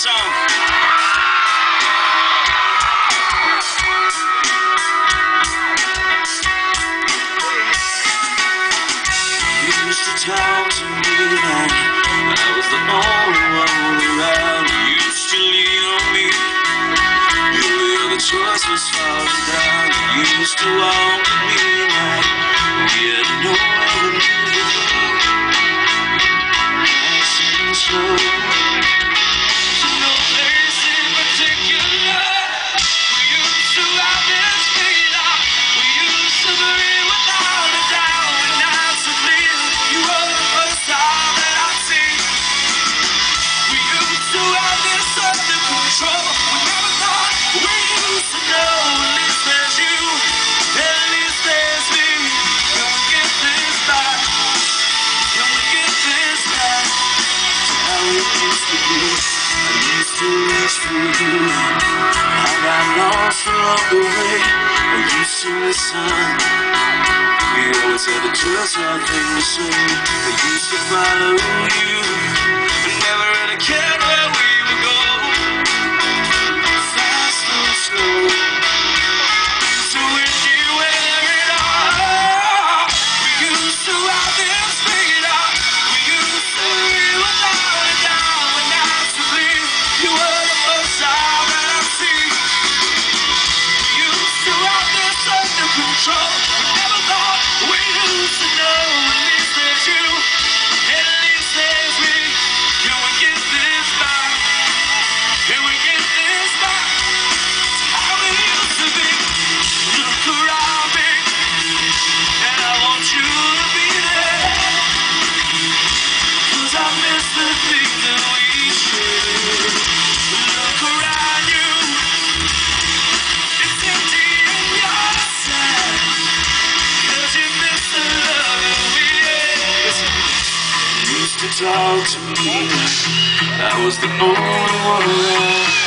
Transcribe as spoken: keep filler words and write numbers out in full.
song. You used to talk to me like I was the only one around. You used to lean on me. You knew the choice was falling down. You used to walk with me like we had nowhere to go. Nice and slow. No place in particular. We used to have this freedom. We used to believe without a doubt. And now to believe you were the first time that I see. We used to have this under control. We never thought we used to know. At least there's you. At least there's me. Can we get this back? Can we get this back? How it used to be. I used to reach for you. I got lost along the way. I used to listen. We always had the just right thing to say. I used to follow you, but never really cared where we would go. Fast or slow. So anywhere at all. We used to have this freedom. We used to live without a doubt. When I to believe you were the first time that I see. We used to have this under control. We never thought we used to know. At least there's you. At least there's me. Can we get this back? Can we get this back? How it used to be. Look around me, and I want you to be there. 'Cause I miss the things that we shared. Look around you, it's empty and you're sad. 'Cause you miss the love that we had. You used to talk to me, I was the only one around.